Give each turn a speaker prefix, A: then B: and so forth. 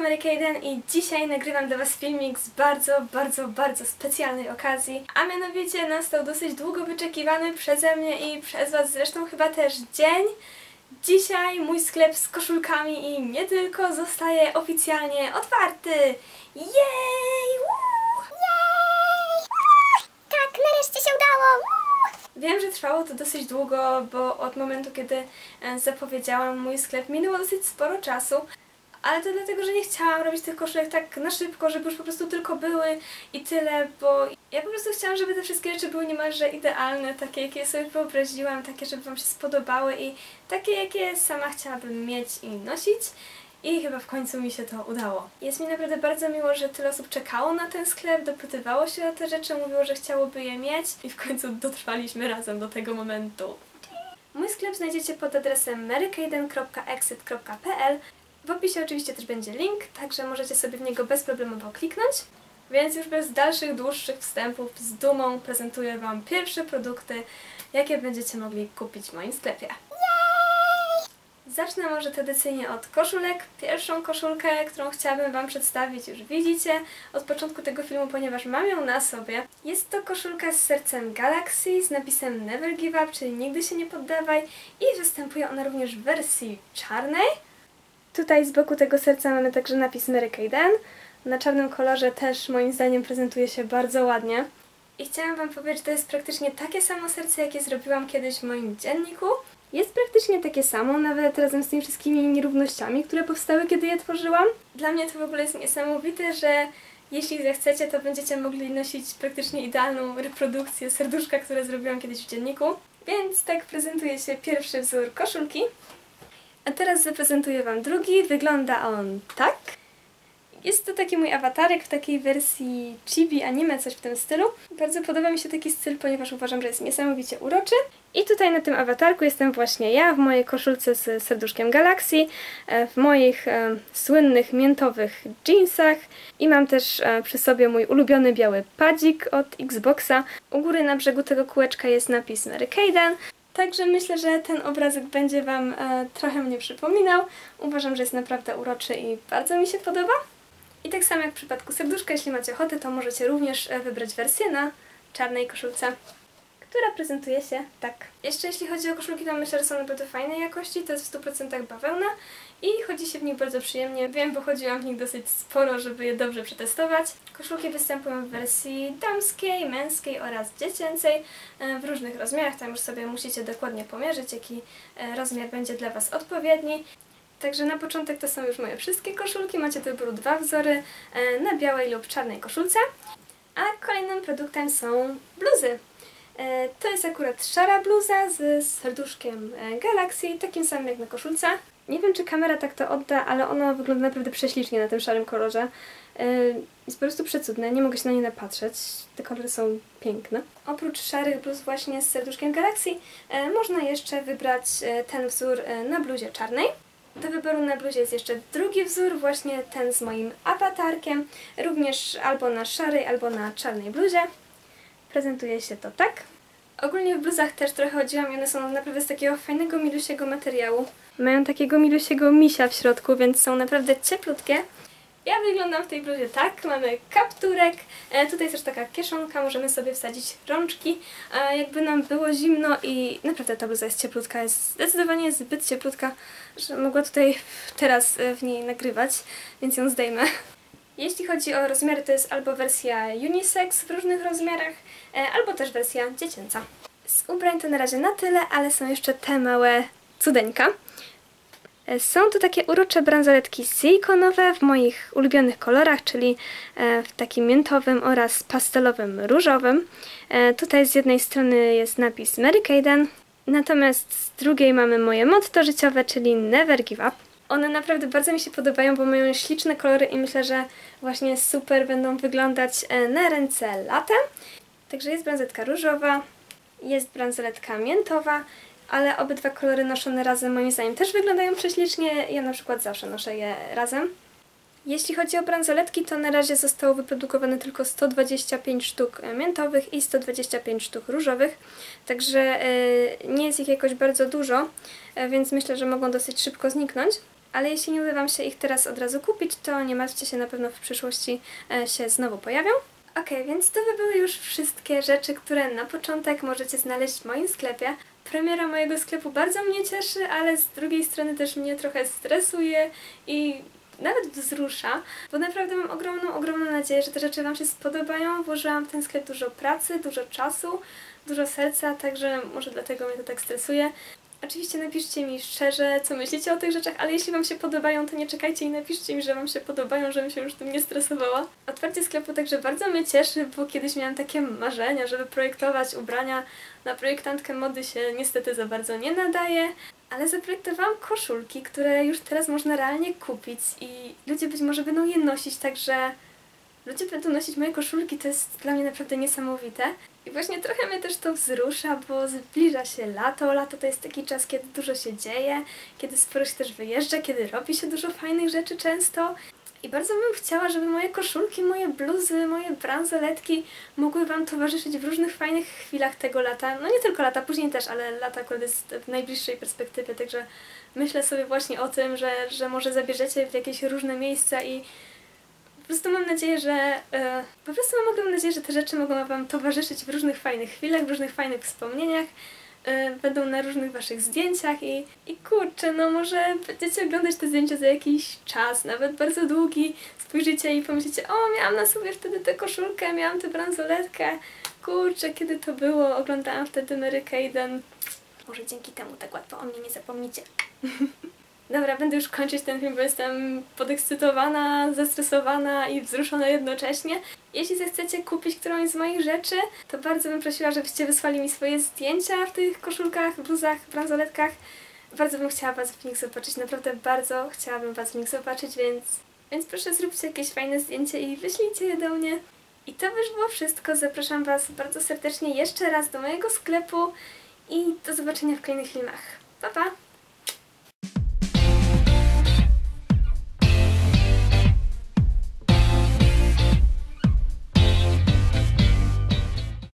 A: Mary Kayden i dzisiaj nagrywam dla Was filmik z bardzo specjalnej okazji, a mianowicie nastał dosyć długo wyczekiwany przeze mnie i przez Was zresztą chyba też dzień. Dzisiaj mój sklep z koszulkami i nie tylko zostaje oficjalnie otwarty! Jej!
B: Jej! Tak, nareszcie się udało!
A: Wiem, że trwało to dosyć długo, bo od momentu, kiedy zapowiedziałam mój sklep, minęło dosyć sporo czasu. Ale to dlatego, że nie chciałam robić tych koszulek tak na szybko, żeby już po prostu tylko były i tyle, bo ja po prostu chciałam, żeby te wszystkie rzeczy były niemalże idealne, takie jakie sobie wyobraziłam, takie, żeby Wam się spodobały i takie, jakie sama chciałabym mieć i nosić. I chyba w końcu mi się to udało. Jest mi naprawdę bardzo miło, że tyle osób czekało na ten sklep, dopytywało się o te rzeczy, mówiło, że chciałoby je mieć i w końcu dotrwaliśmy razem do tego momentu. Mój sklep znajdziecie pod adresem marykayden.exit.pl. W opisie oczywiście też będzie link, także możecie sobie w niego bezproblemowo kliknąć. Więc już bez dalszych, dłuższych wstępów z dumą prezentuję Wam pierwsze produkty, jakie będziecie mogli kupić w moim sklepie. Zacznę może tradycyjnie od koszulek. Pierwszą koszulkę, którą chciałabym Wam przedstawić, już widzicie od początku tego filmu, ponieważ mam ją na sobie. Jest to koszulka z sercem Galaxy z napisem Never Give Up, czyli nigdy się nie poddawaj, i występuje ona również w wersji czarnej. Tutaj z boku tego serca mamy także napis Mary Kayden. Na czarnym kolorze też moim zdaniem prezentuje się bardzo ładnie. I chciałam Wam powiedzieć, że to jest praktycznie takie samo serce, jakie zrobiłam kiedyś w moim dzienniku. Jest praktycznie takie samo, nawet razem z tymi wszystkimi nierównościami, które powstały, kiedy je tworzyłam. Dla mnie to w ogóle jest niesamowite, że jeśli zechcecie, to będziecie mogli nosić praktycznie idealną reprodukcję serduszka, które zrobiłam kiedyś w dzienniku. Więc tak prezentuje się pierwszy wzór koszulki. A teraz zaprezentuję Wam drugi. Wygląda on tak. Jest to taki mój awatarek w takiej wersji chibi anime, coś w tym stylu. Bardzo podoba mi się taki styl, ponieważ uważam, że jest niesamowicie uroczy. I tutaj na tym awatarku jestem właśnie ja w mojej koszulce z serduszkiem Galaxy, w moich słynnych miętowych jeansach i mam też przy sobie mój ulubiony biały padzik od Xboxa. U góry na brzegu tego kółeczka jest napis Mary Kayden. Także myślę, że ten obrazek będzie Wam trochę mnie przypominał. Uważam, że jest naprawdę uroczy i bardzo mi się podoba. I tak samo jak w przypadku serduszka, jeśli macie ochotę, to możecie również wybrać wersję na czarnej koszulce, która prezentuje się tak. Jeszcze jeśli chodzi o koszulki, to myślę, że są naprawdę fajnej jakości. To jest w 100% bawełna i chodzi się w nich bardzo przyjemnie. Wiem, bo chodziłam w nich dosyć sporo, żeby je dobrze przetestować. Koszulki występują w wersji damskiej, męskiej oraz dziecięcej w różnych rozmiarach. Tam już sobie musicie dokładnie pomierzyć, jaki rozmiar będzie dla Was odpowiedni. Także na początek to są już moje wszystkie koszulki. Macie do wyboru dwa wzory na białej lub czarnej koszulce. A kolejnym produktem są bluzy. To jest akurat szara bluza z serduszkiem Galaxy, takim samym jak na koszulce. Nie wiem, czy kamera tak to odda, ale ona wygląda naprawdę prześlicznie na tym szarym kolorze. Jest po prostu przecudne, nie mogę się na nie napatrzeć. Te kolory są piękne. Oprócz szarych bluz właśnie z serduszkiem Galaxy można jeszcze wybrać ten wzór na bluzie czarnej. Do wyboru na bluzie jest jeszcze drugi wzór, właśnie ten z moim awatarkiem, również albo na szarej, albo na czarnej bluzie. Prezentuje się to tak. Ogólnie w bluzach też trochę chodziłam i one są naprawdę z takiego fajnego, milusiego materiału. Mają takiego milusiego misia w środku, więc są naprawdę cieplutkie. Ja wyglądam w tej bluzie tak, mamy kapturek, tutaj jest też taka kieszonka, możemy sobie wsadzić rączki, jakby nam było zimno i naprawdę ta bluza jest cieplutka, jest zdecydowanie zbyt cieplutka, że mogła tutaj teraz w niej nagrywać, więc ją zdejmę. Jeśli chodzi o rozmiary, to jest albo wersja unisex w różnych rozmiarach, albo też wersja dziecięca. Z ubrań to na razie na tyle, ale są jeszcze te małe cudeńka. Są to takie urocze bransoletki silikonowe w moich ulubionych kolorach, czyli w takim miętowym oraz pastelowym różowym. Tutaj z jednej strony jest napis Mary Kayden, natomiast z drugiej mamy moje motto życiowe, czyli Never Give Up. One naprawdę bardzo mi się podobają, bo mają śliczne kolory i myślę, że właśnie super będą wyglądać na ręce latem. Także jest bransoletka różowa, jest bransoletka miętowa, ale obydwa kolory noszone razem moim zdaniem też wyglądają prześlicznie. Ja na przykład zawsze noszę je razem. Jeśli chodzi o bransoletki, to na razie zostało wyprodukowane tylko 125 sztuk miętowych i 125 sztuk różowych, także nie jest ich jakoś bardzo dużo, więc myślę, że mogą dosyć szybko zniknąć. ale jeśli nie uda Wam się ich teraz od razu kupić, to nie martwcie się, na pewno w przyszłości się znowu pojawią. Okej, więc to by były już wszystkie rzeczy, które na początek możecie znaleźć w moim sklepie. Premiera mojego sklepu bardzo mnie cieszy, ale z drugiej strony też mnie trochę stresuje i nawet wzrusza, bo naprawdę mam ogromną nadzieję, że te rzeczy Wam się spodobają. Włożyłam w ten sklep dużo pracy, dużo czasu, dużo serca, także może dlatego mnie to tak stresuje. Oczywiście napiszcie mi szczerze, co myślicie o tych rzeczach, ale jeśli Wam się podobają, to nie czekajcie i napiszcie mi, że Wam się podobają, żebym się już tym nie stresowała. Otwarcie sklepu także bardzo mnie cieszy, bo kiedyś miałam takie marzenia, żeby projektować ubrania. Na projektantkę mody się niestety za bardzo nie nadaje, ale zaprojektowałam koszulki, które już teraz można realnie kupić i ludzie być może będą je nosić, także ludzie będą nosić moje koszulki, to jest dla mnie naprawdę niesamowite. I właśnie trochę mnie też to wzrusza, bo zbliża się lato. Lato to jest taki czas, kiedy dużo się dzieje, kiedy sporo się też wyjeżdża, kiedy robi się dużo fajnych rzeczy często. I bardzo bym chciała, żeby moje koszulki, moje bluzy, moje bransoletki mogły Wam towarzyszyć w różnych fajnych chwilach tego lata. No nie tylko lata, później też, ale lata akurat jest w najbliższej perspektywie, także myślę sobie właśnie o tym, że może zabierzecie w jakieś różne miejsca i po prostu mam nadzieję, że te rzeczy mogą Wam towarzyszyć w różnych fajnych chwilach, w różnych fajnych wspomnieniach, będą na różnych Waszych zdjęciach i kurczę, no może będziecie oglądać te zdjęcia za jakiś czas, nawet bardzo długi, spojrzycie i pomyślicie, o, miałam na sobie wtedy tę koszulkę, miałam tę bransoletkę, kurczę, kiedy to było, oglądałam wtedy Mary Kayden. Może dzięki temu tak łatwo o mnie nie zapomnicie. Dobra, będę już kończyć ten film, bo jestem podekscytowana, zestresowana i wzruszona jednocześnie. Jeśli zechcecie kupić którąś z moich rzeczy, to bardzo bym prosiła, żebyście wysłali mi swoje zdjęcia w tych koszulkach, bluzach, bransoletkach. Bardzo bym chciała Was w nich zobaczyć, naprawdę bardzo chciałabym Was w nich zobaczyć, więc proszę zróbcie jakieś fajne zdjęcie i wyślijcie je do mnie. I to już było wszystko. Zapraszam Was bardzo serdecznie jeszcze raz do mojego sklepu i do zobaczenia w kolejnych filmach. Pa, pa!